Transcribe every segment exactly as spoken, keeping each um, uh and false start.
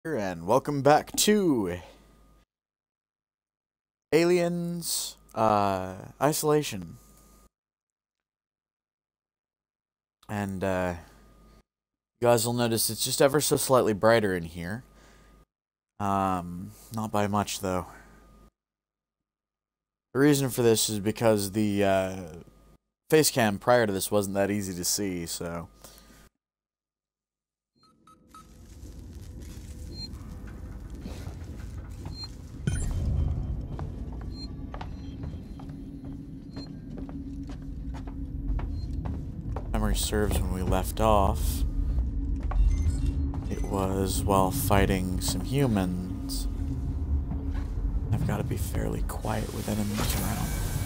And welcome back to Aliens uh, Isolation. And uh, you guys will notice it's just ever so slightly brighter in here. Um, not by much though. The reason for this is because the uh, face cam prior to this wasn't that easy to see, so... Memory serves, when we left off, it was while fighting some humans. I've got to be fairly quiet with enemies around.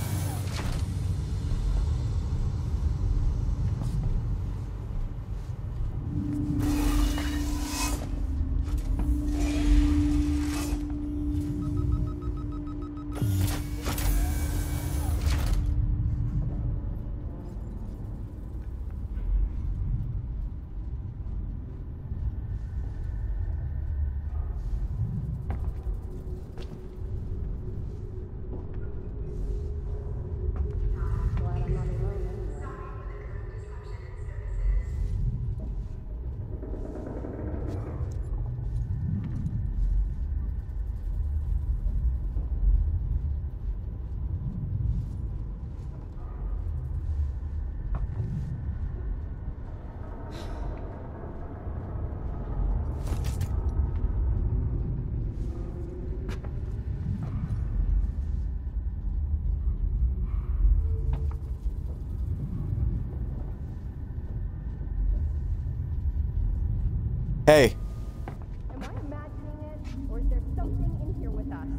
Hey. Am I imagining it, or is there something in here with us?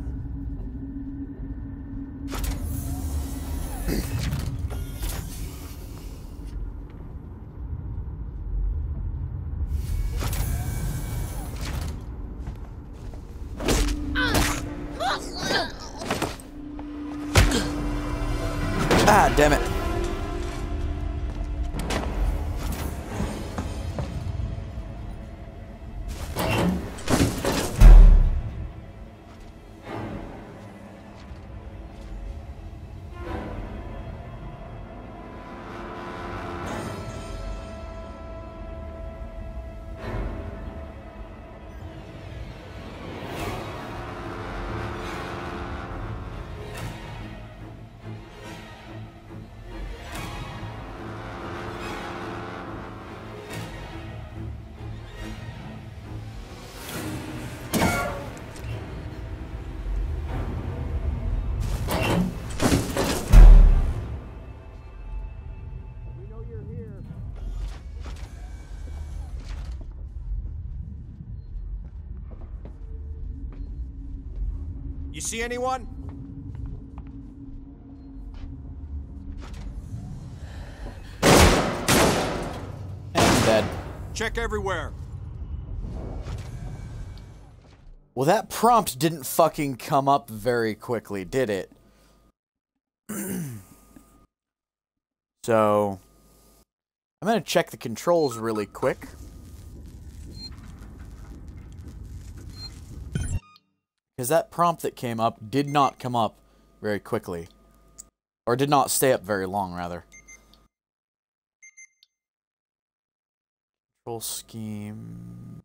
Ah, damn it. You see anyone? And dead. Check everywhere. Well, that prompt didn't fucking come up very quickly, did it? So, I'm gonna check the controls really quick. Because that prompt that came up did not come up very quickly. Or did not stay up very long, rather. Control scheme...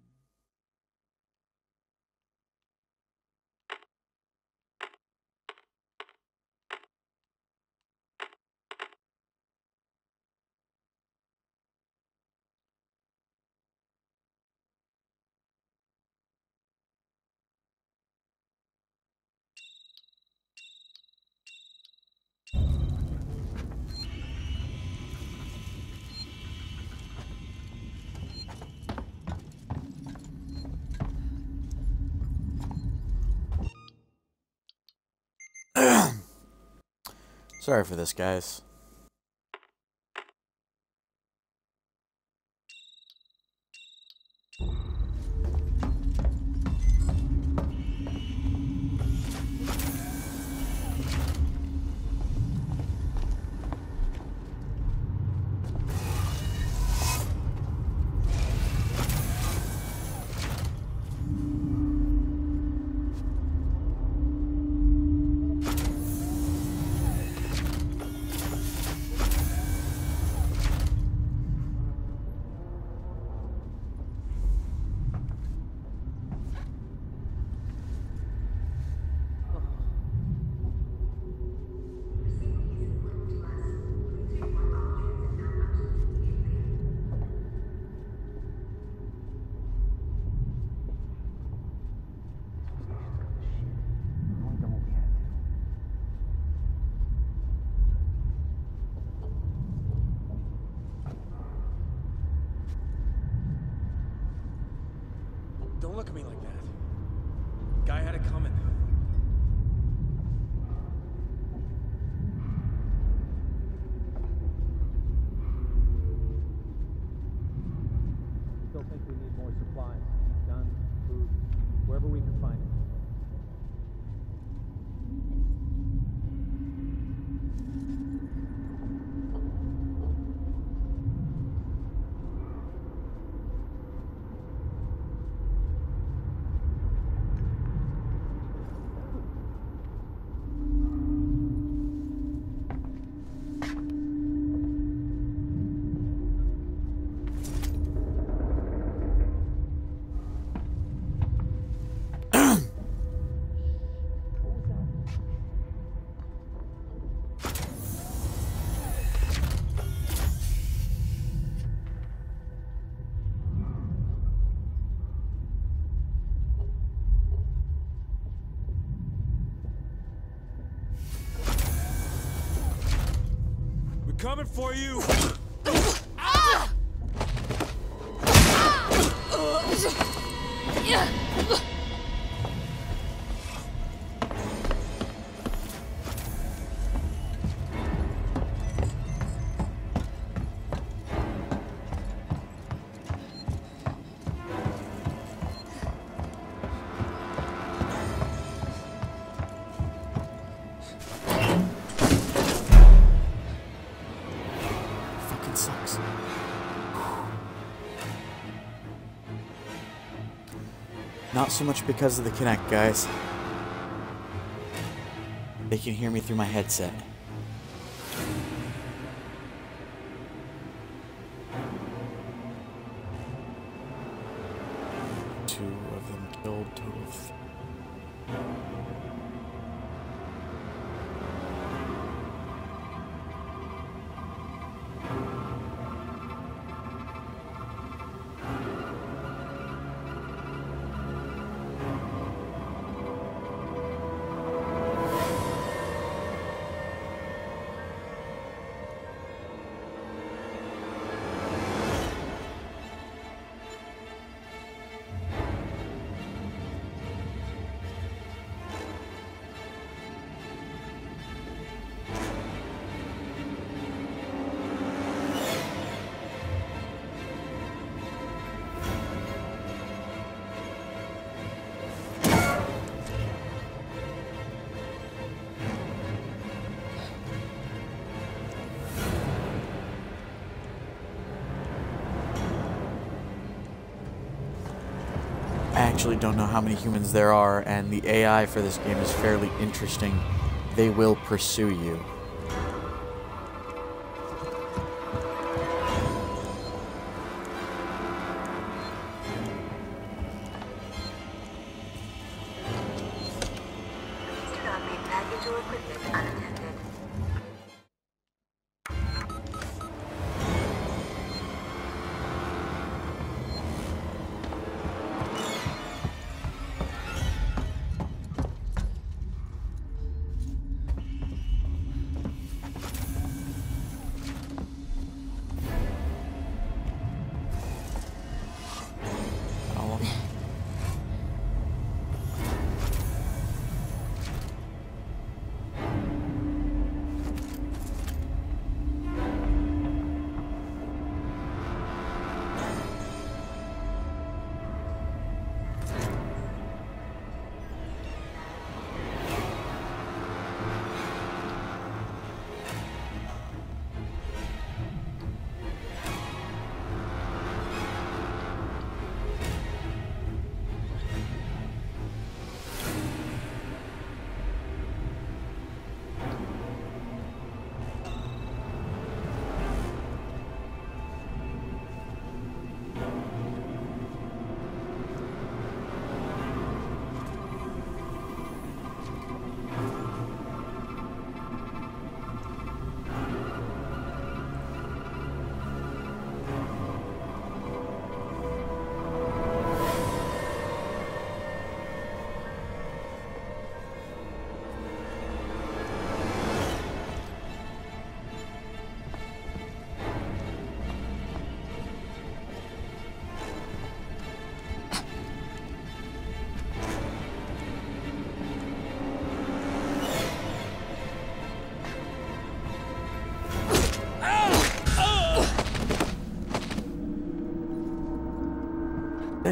Sorry for this, guys. Guy had it coming. Still think we need more supplies. Guns, food, wherever we can find it. Coming for you! Sucks. Not so much because of the Kinect, guys. They can hear me through my headset. Two of them killed, total of three. I actually don't know how many humans there are, and the A I for this game is fairly interesting. They will pursue you. Please do not leave baggage or equipment unattended.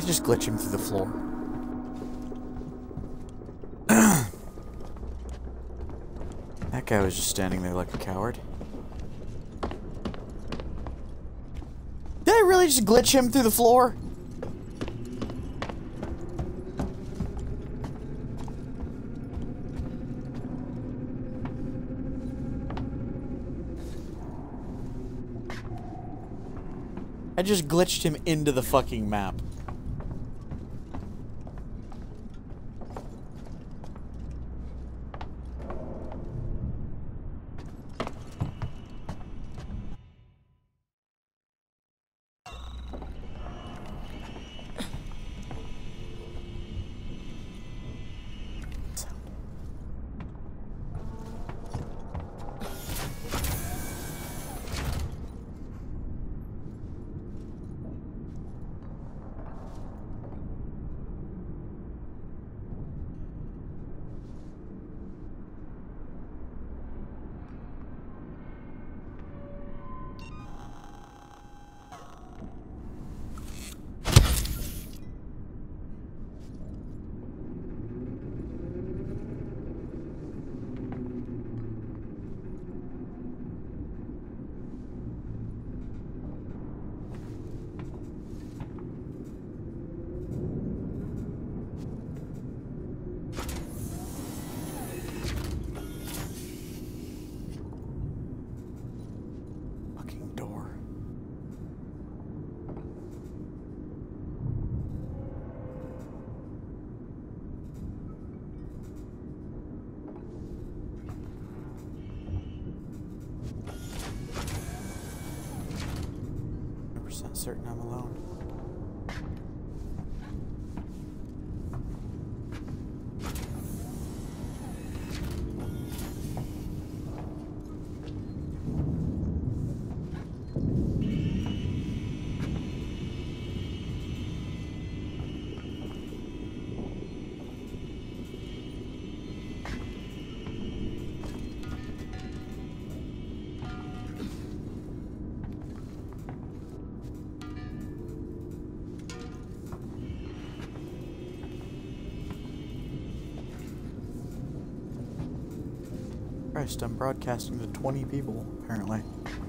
just glitch him through the floor. That guy was just standing there like a coward. Did I really just glitch him through the floor? I just glitched him into the fucking map. Certain I'm alone. Christ, I'm broadcasting to twenty people, apparently.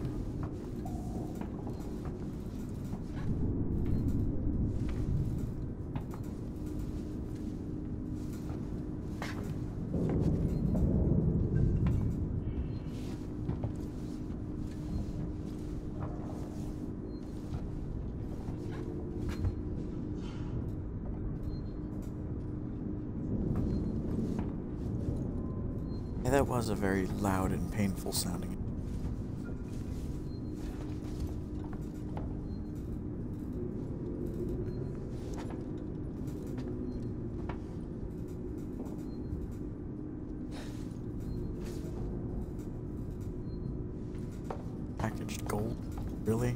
Yeah, that was a very loud and painful sounding. Packaged gold? Really?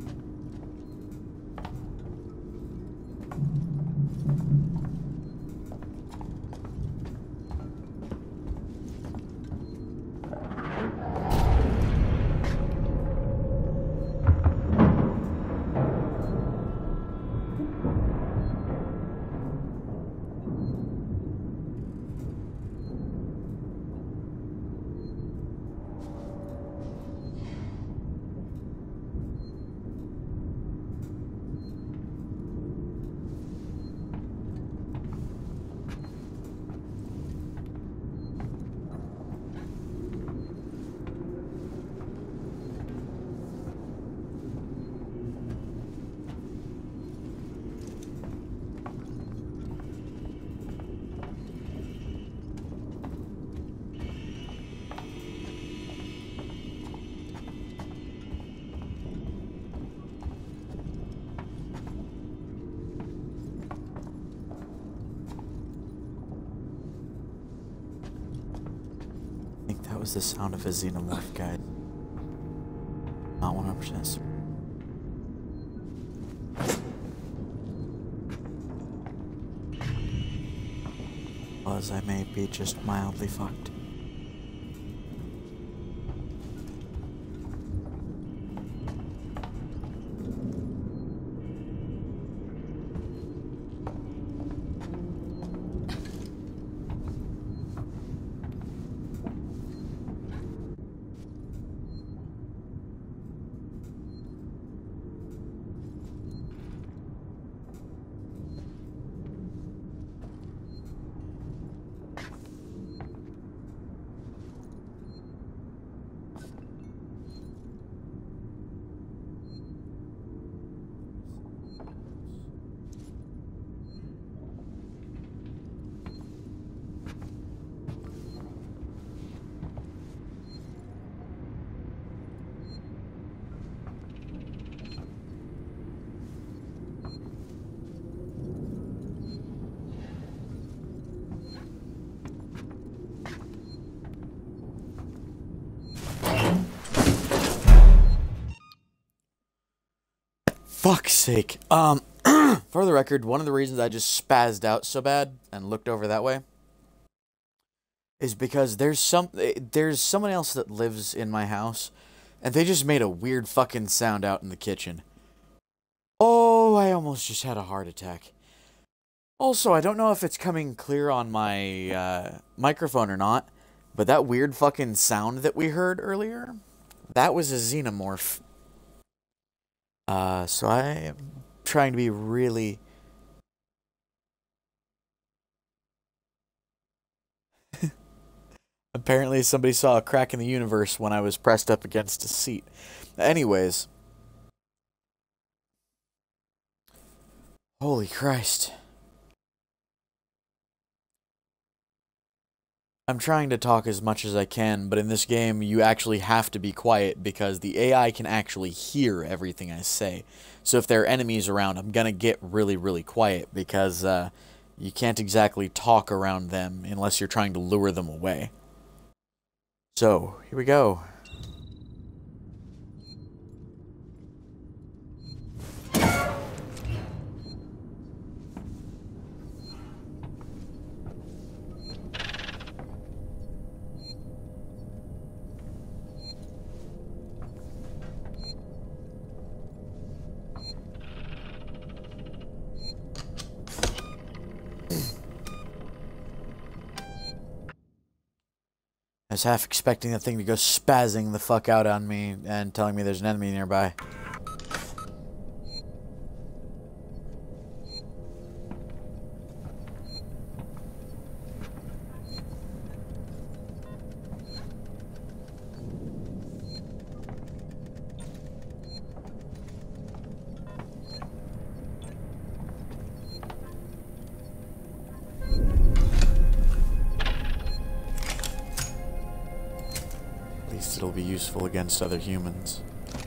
That was the sound of a xenomorph, guy. Not one hundred percent certain. Was I may be just mildly fucked. fuck's sake. Um, for the record, one of the reasons I just spazzed out so bad and looked over that way is because there's some there's someone else that lives in my house, and they just made a weird fucking sound out in the kitchen. Oh, I almost just had a heart attack. Also, I don't know if it's coming clear on my uh, microphone or not, but that weird fucking sound that we heard earlier, that was a xenomorph. Uh, so I am trying to be really... Apparently somebody saw a crack in the universe when I was pressed up against a seat. Anyways. Holy Christ. I'm trying to talk as much as I can, but in this game you actually have to be quiet because the A I can actually hear everything I say. So if there are enemies around, I'm gonna get really, really quiet because uh, you can't exactly talk around them unless you're trying to lure them away. So, here we go. I was half expecting that thing to go spazzing the fuck out on me and telling me there's an enemy nearby. It'll be useful against other humans.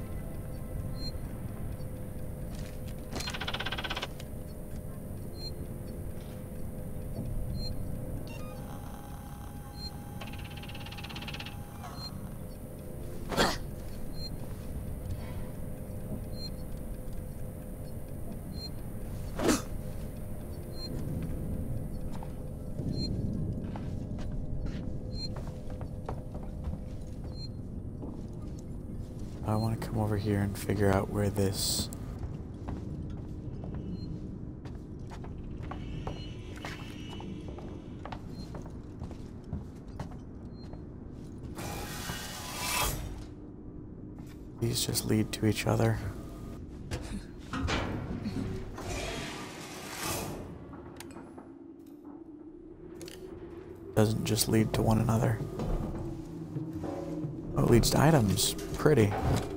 I want to come over here and figure out where this... These just lead to each other. Doesn't just lead to one another. Oh, it leads to items. Pretty.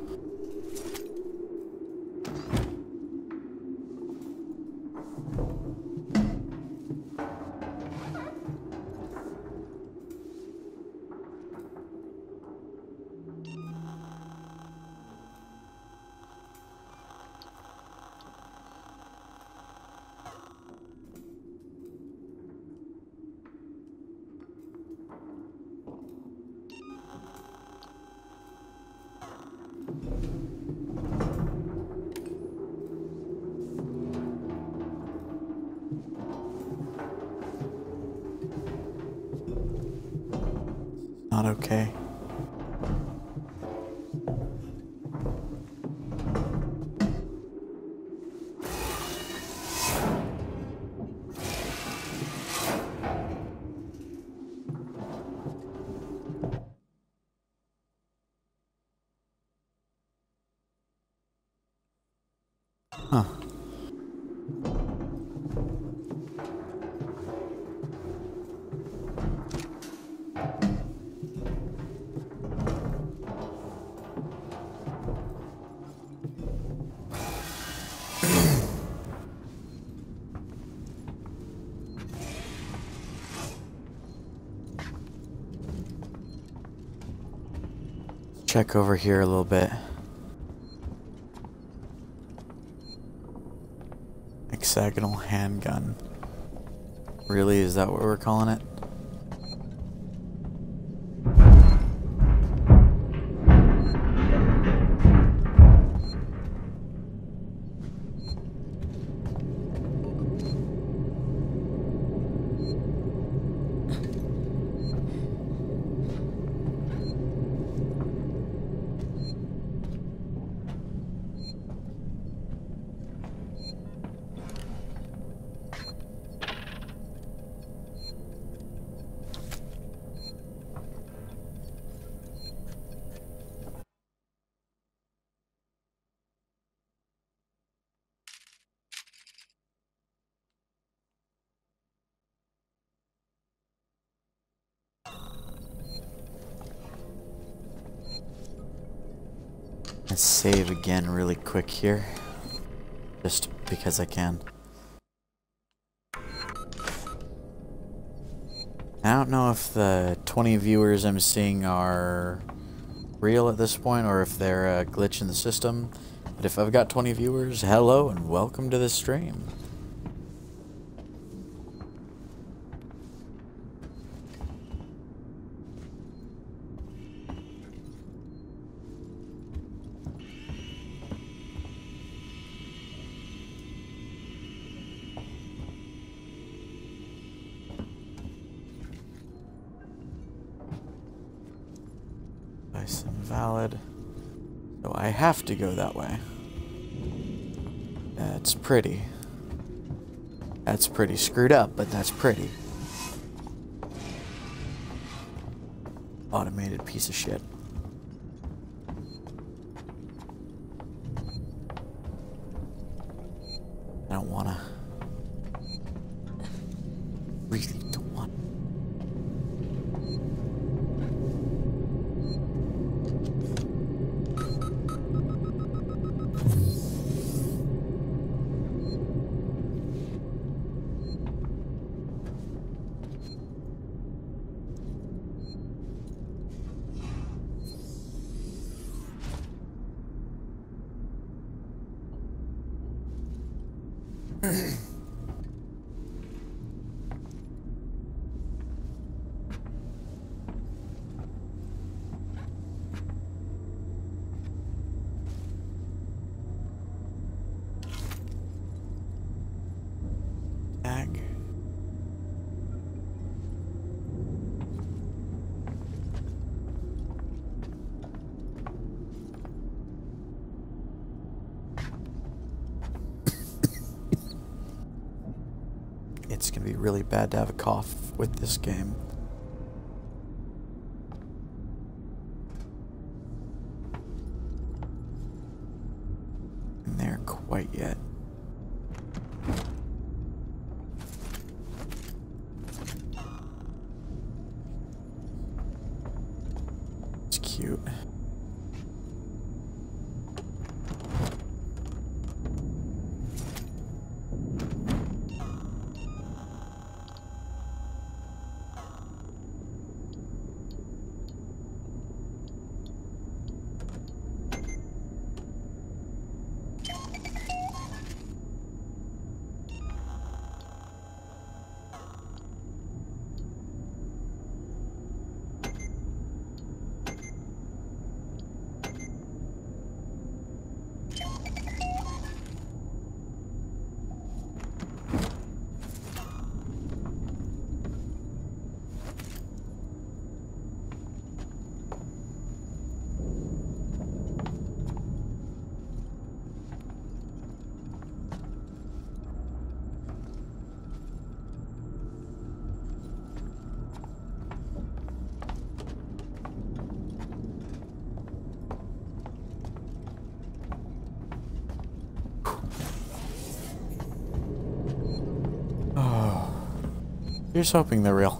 Not okay. Huh. Check over here a little bit. Hexagonal handgun. Really? Is that what we're calling it? Let's save again really quick here. Just because I can. I don't know if the twenty viewers I'm seeing are real at this point or if they're a glitch in the system. But if I've got twenty viewers, hello and welcome to the stream. Device invalid. So I have to go that way. That's pretty. That's pretty screwed up, but that's pretty. Automated piece of shit. I don't wanna. Really don't want. Tag. It's gonna be really bad to have a cough with this game. In there quite yet. It's cute. Here's hoping they're real.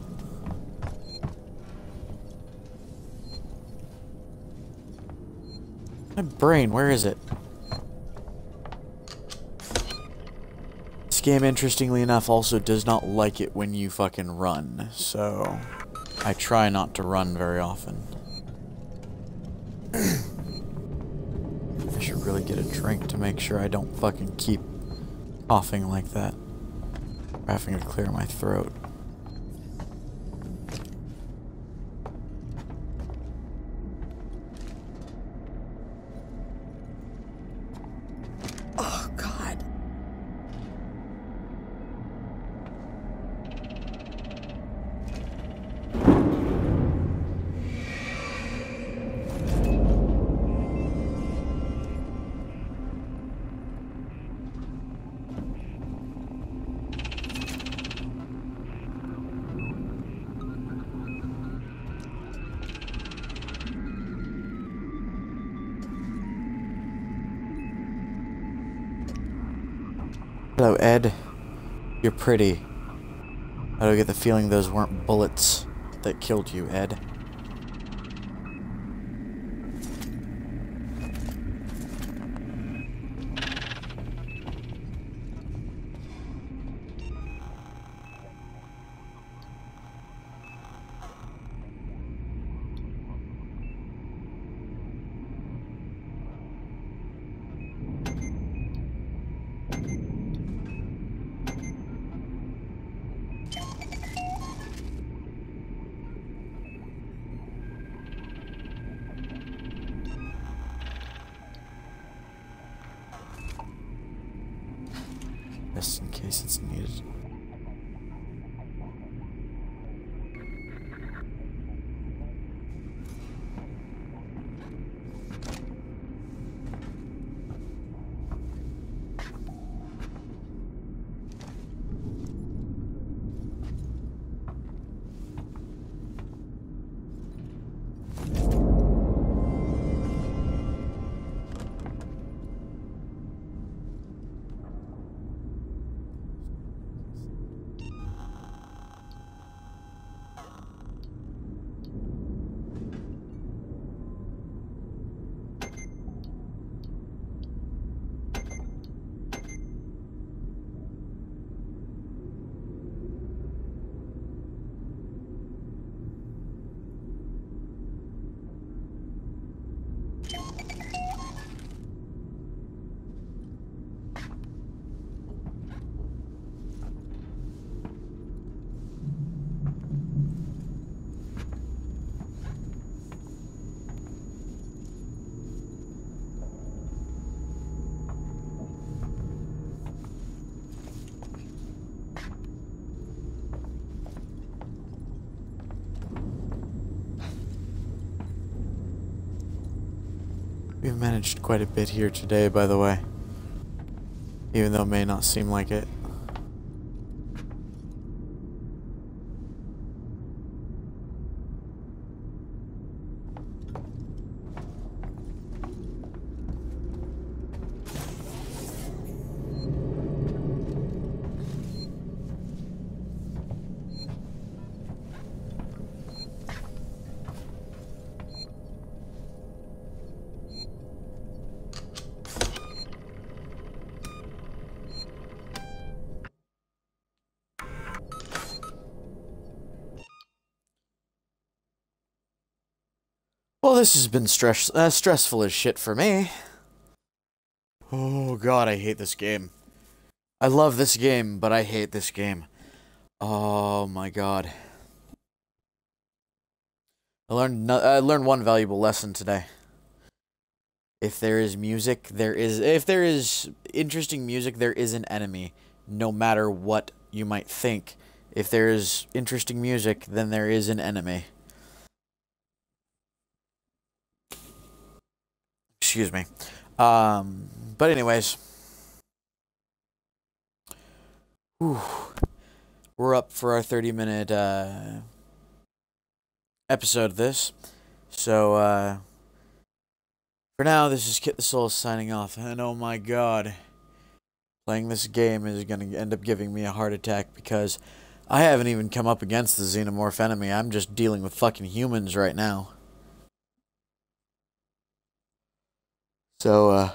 My brain, where is it? This game, interestingly enough, also does not like it when you fucking run, so I try not to run very often. I should really get a drink to make sure I don't fucking keep coughing like that. Or having to clear my throat. Oh, God. Hello, Ed. You're pretty. I don't get the feeling those weren't bullets that killed you, Ed. case it's needed. We've managed quite a bit here today, by the way. Even though it may not seem like it. Well, this has been stress uh, stressful as shit for me. Oh god, I hate this game. I love this game, but I hate this game. Oh my god. I learned no I learned one valuable lesson today. If there is music, there is if there is interesting music, there is an enemy, no matter what you might think. If there is interesting music, then there is an enemy. Excuse me. Um, but anyways. Whew, we're up for our thirty minute uh, episode of this. So, uh, for now, this is Kitthesoulless signing off. And oh my god, playing this game is going to end up giving me a heart attack because I haven't even come up against the xenomorph enemy. I'm just dealing with fucking humans right now. So, uh,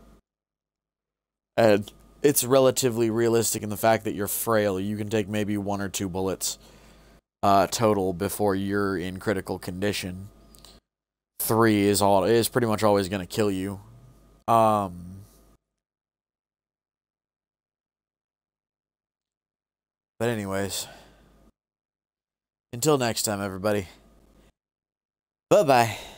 and it's relatively realistic in the fact that you're frail. You can take maybe one or two bullets, uh, total before you're in critical condition. Three is all is pretty much always going to kill you. Um, but anyways, until next time, everybody. Bye-bye.